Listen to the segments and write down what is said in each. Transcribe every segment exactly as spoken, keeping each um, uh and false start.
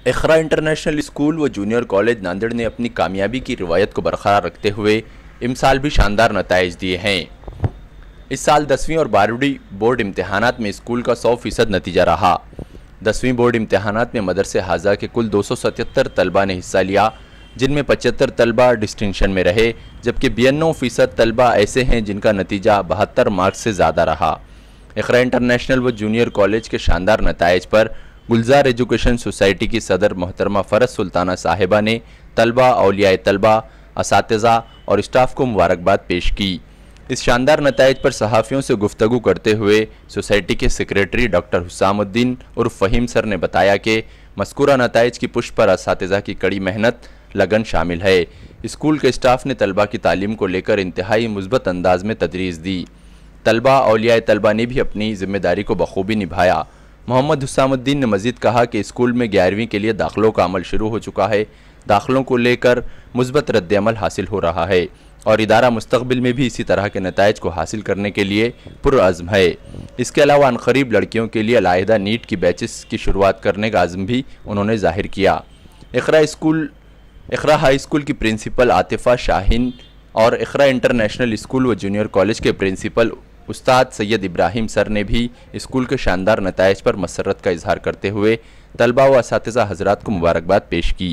इखरा international school व junior college Nanded ने अपनी कामयाबी की रिवायत को बरकरार रखते हुए इमसाल भी शानदार नताइज दिए हैं। इस साल दसवीं और बारहवीं बोर्ड इम्तहानात में स्कूल का सौ फीसद नतीजा रहा। दसवीं बोर्ड इम्तहानात में मदरसे हाजा के कुल दो सौ सतहत्तर तलबा ने हिस्सा लिया, जिनमें पचहत्तर तलबा डिस्टिंक्शन में रहे, जबकि बयानवे फीसद तलबा ऐसे हैं जिनका नतीजा बहत्तर मार्क्स से ज़्यादा रहा। इखरा इंटरनेशनल व जूनियर कॉलेज के शानदार नताइज पर गुलजार एजुकेशन सोसाइटी की सदर मोहतरमा फ़रज सुल्ताना साहिबा ने तलबा, औलियाए तलबा, असातिज़ा और स्टाफ को मुबारकबाद पेश की। इस शानदार नताइज पर सहाफ़ियों से गुफ्तगू करते हुए सोसाइटी के सेक्रेटरी डॉक्टर हुसामुद्दीन उर्फ फ़हीम सर ने बताया कि मज़कूरा नताइज की पुष्ट पर असातिज़ा की कड़ी मेहनत लगन शामिल है। स्कूल के स्टाफ ने तलबा की तालीम को लेकर इंतहाई मुस्बत अंदाज में तदरीस दी। तलबा, औलियाए तलबा ने भी अपनी जिम्मेदारी को बखूबी निभाया। मोहम्मद हुसामुद्दीन ने मजीद कहा कि स्कूल में ग्यारहवीं के लिए दाखिलों का अमल शुरू हो चुका है। दाखिलों को लेकर मुस्बत रद्द-ए-अमल हासिल हो रहा है और इदारा मुस्तक़बिल में भी इसी तरह के नताइज को हासिल करने के लिए पुरअज़्म है। इसके अलावा अनक़रीब लड़कियों के लिए अलहदा नीट की बैचेस की शुरुआत करने का अज़्म भी उन्होंने ज़ाहिर किया। Iqra school Iqra high school की प्रिंसिपल आतिफ़ा शाहीन और इखरा इंटरनेशनल स्कूल व जूनियर कॉलेज के प्रिंसिपल उस्ताद सैयद इब्राहिम सर ने भी स्कूल के शानदार नताइज पर मसरत का इजहार करते हुए तलबा व असातिज़ा हज़रात को मुबारकबाद पेश की।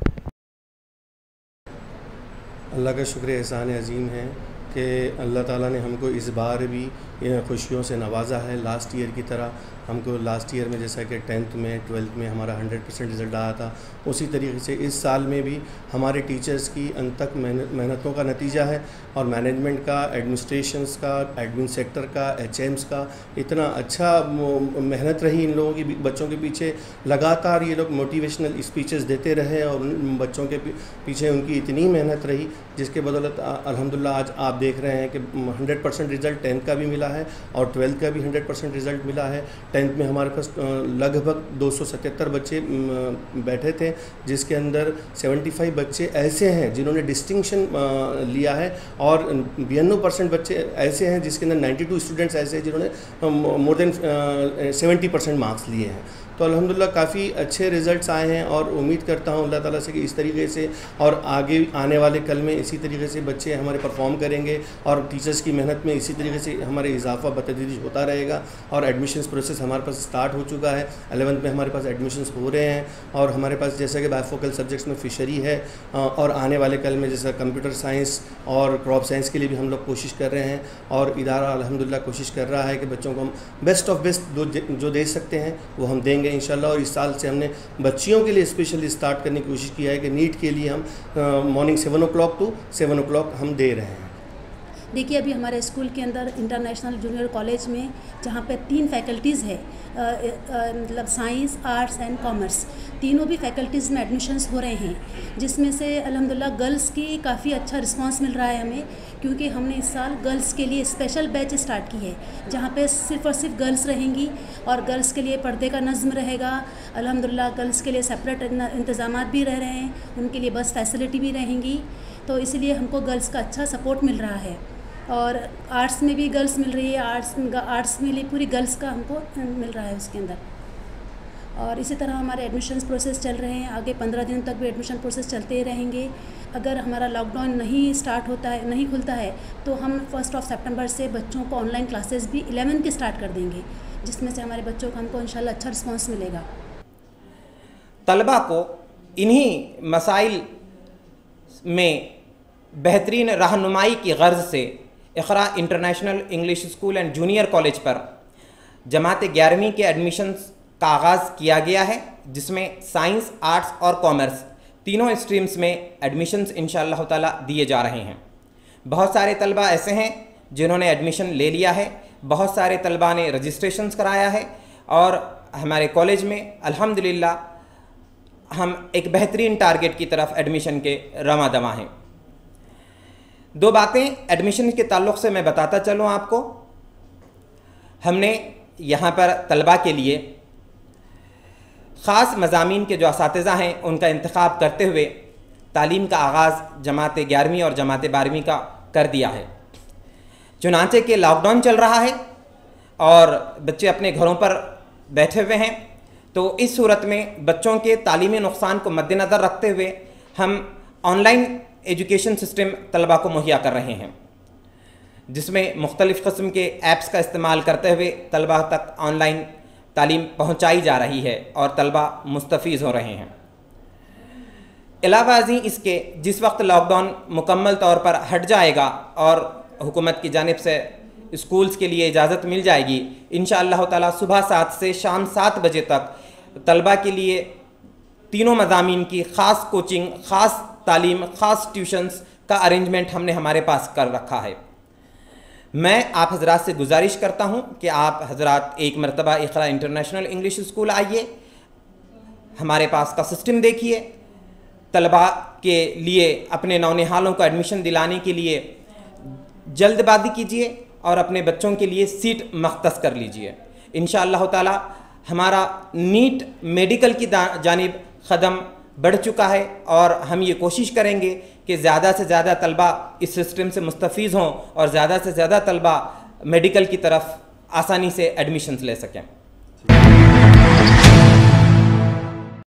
अल्लाह का शुक्र एहसान अज़ीम है कि अल्लाह ताला ने हमको इस बार भी खुशियों से नवाजा है। लास्ट ईयर की तरह हमको लास्ट ईयर में जैसा कि टेंथ में ट्वेल्थ में हमारा हंड्रेड परसेंट रिज़ल्ट आया था, उसी तरीके से इस साल में भी हमारे टीचर्स की अनथक मेहनतों का नतीजा है और मैनेजमेंट का, एडमिनिस्ट्रेशंस का, एडमिन सेक्टर का, एच एम्स का इतना अच्छा मेहनत रही इन लोगों की बच्चों के पीछे। लगातार ये लोग मोटिवेशनल स्पीचेस देते रहे और उन बच्चों के पीछे उनकी इतनी मेहनत रही जिसके बदौलत अल्हम्दुलिल्लाह आज आप देख रहे हैं कि हंड्रेड परसेंट रिज़ल्ट टेंथ का भी मिला है और ट्वेल्थ का भी हंड्रेड परसेंट रिज़ल्ट मिला है। टेंथ में हमारे पास लगभग दो सौ सतहत्तर बच्चे बैठे थे, जिसके अंदर पचहत्तर बच्चे ऐसे हैं जिन्होंने डिस्टिंक्शन लिया है और बयानवे परसेंट बच्चे ऐसे हैं जिसके अंदर बानवे स्टूडेंट्स ऐसे हैं जिन्होंने मोर देन सत्तर परसेंट मार्क्स लिए हैं। तो अल्हम्दुलिल्लाह काफ़ी अच्छे रिज़ल्ट्स आए हैं और उम्मीद करता हूँ अल्लाह ताला से कि इस तरीके से और आगे आने वाले कल में इसी तरीके से बच्चे हमारे परफॉर्म करेंगे और टीचर्स की मेहनत में इसी तरीके से हमारे इजाफा बतदरीज होता रहेगा। और एडमिशन्स प्रोसेस हमारे पास स्टार्ट हो चुका है। एलेवंथ में हमारे पास एडमिशन्स हो रहे हैं और हमारे पास जैसा कि बायफोकल सब्जेक्ट्स में फ़िशरी है और आने वाले कल में जैसा कंप्यूटर साइंस और क्रॉप साइंस के लिए भी हम लोग कोशिश कर रहे हैं और इदारा अल्हम्दुलिल्लाह कोशिश कर रहा है कि बच्चों को हम बेस्ट ऑफ बेस्ट जो दे सकते हैं वो हम देंगे इंशाल्लाह। और इस साल से हमने बच्चियों के लिए स्पेशली स्टार्ट करने की कोशिश किया है कि नीट के लिए हम morning seven o'clock to seven o'clock हम दे रहे हैं। देखिए, अभी हमारे स्कूल के अंदर इंटरनेशनल जूनियर कॉलेज में जहाँ पे तीन फैकल्टीज़ है, मतलब साइंस, आर्ट्स एंड कॉमर्स, तीनों भी फैकल्टीज़ में एडमिशन्स हो रहे हैं, जिसमें से अल्हम्दुलिल्लाह गर्ल्स की काफ़ी अच्छा रिस्पांस मिल रहा है हमें, क्योंकि हमने इस साल गर्ल्स के लिए स्पेशल बैच स्टार्ट की है जहाँ पे सिर्फ और सिर्फ गर्ल्स रहेंगी और गर्ल्स के लिए पर्दे का नज़्म रहेगा। अल्हम्दुलिल्लाह गर्ल्स के लिए सेपरेट इंतज़ाम भी रह रहे हैं, उनके लिए बस फैसिलिटी भी रहेंगी, तो इसलिए हमको गर्ल्स का अच्छा सपोर्ट मिल रहा है। और आर्ट्स में भी गर्ल्स मिल रही है, आर्ट्स आर्ट्स में लिए पूरी गर्ल्स का हमको मिल रहा है उसके अंदर। और इसी तरह हमारे एडमिशन्स प्रोसेस चल रहे हैं, आगे पंद्रह दिन तक भी एडमिशन प्रोसेस चलते ही रहेंगे। अगर हमारा लॉकडाउन नहीं स्टार्ट होता है, नहीं खुलता है, तो हम फर्स्ट ऑफ सितंबर से बच्चों को ऑनलाइन क्लासेस भी इलेवन के स्टार्ट कर देंगे, जिसमें से हमारे बच्चों को हमको इंशाल्लाह अच्छा रिस्पॉन्स मिलेगा। तलबा को इन्हीं मसाइल में बेहतरीन रहनुमाई की गर्ज से Iqra international English school and junior college पर जमात ग्यारहवीं के एडमिशन्स का आगाज़ किया गया है, जिसमें साइंस, आर्ट्स और कॉमर्स तीनों स्ट्रीम्स में एडमिशन्स इंशाअल्लाह ताला दिए जा रहे हैं। बहुत सारे तलबा ऐसे हैं जिन्होंने एडमिशन ले लिया है, बहुत सारे तलबा ने रजिस्ट्रेशंस कराया है और हमारे कॉलेज में अल्हम्दुलिल्लाह हम एक बेहतरीन टारगेट की तरफ एडमिशन के रवा दवा हैं। दो बातें एडमिशन के ताल्लुक़ से मैं बताता चलूँ आपको। हमने यहाँ पर तलबा के लिए ख़ास मज़ामीन के जो असातिज़ा हैं उनका इंतख़ाब करते हुए तालीम का आगाज़ जमात ग्यारहवीं और जमात बारहवीं का कर दिया है। चुनांचे के लॉकडाउन चल रहा है और बच्चे अपने घरों पर बैठे हुए हैं, तो इस सूरत में बच्चों के तालीमी नुकसान को मद्देनज़र रखते हुए हम ऑनलाइन एजुकेशन सिस्टम तलबा को मुहैया कर रहे हैं, जिसमें मुख्तलिफ़ किस्म के ऐप्स का इस्तेमाल करते हुए तलबा तक ऑनलाइन तालीम पहुँचाई जा रही है और तलबा मुस्तफ़ीज़ हो रहे हैं। अलावा अज़ीं इसके जिस वक्त लॉकडाउन मुकम्मल तौर पर हट जाएगा और हुकूमत की जानिब से स्कूल्स के लिए इजाज़त मिल जाएगी, इंशाअल्लाह ताला सुबह सात से शाम सात बजे तक तलबा के लिए तीनों मज़ामीन की ख़ास कोचिंग, ख़ास तालीम, ख़ास ट्यूशन्स का अरेंजमेंट हमने हमारे पास कर रखा है। मैं आप हजरात से गुजारिश करता हूँ कि आप हजरात एक मरतबा इक़रा इंटरनेशनल इंग्लिश स्कूल आइए, हमारे पास का सिस्टम देखिए, तलबा के लिए अपने नौनिहालों को एडमिशन दिलाने के लिए जल्दबाजी कीजिए और अपने बच्चों के लिए सीट मख्तस कर लीजिए। इंशाअल्लाह ताला हमारा नीट मेडिकल की जानिब क़दम बढ़ चुका है और हम ये कोशिश करेंगे कि ज़्यादा से ज़्यादा तलबा इस सिस्टम से मुस्तफ़ीज़ हों और ज़्यादा से ज़्यादा तलबा मेडिकल की तरफ आसानी से एडमिशन्स ले सकें।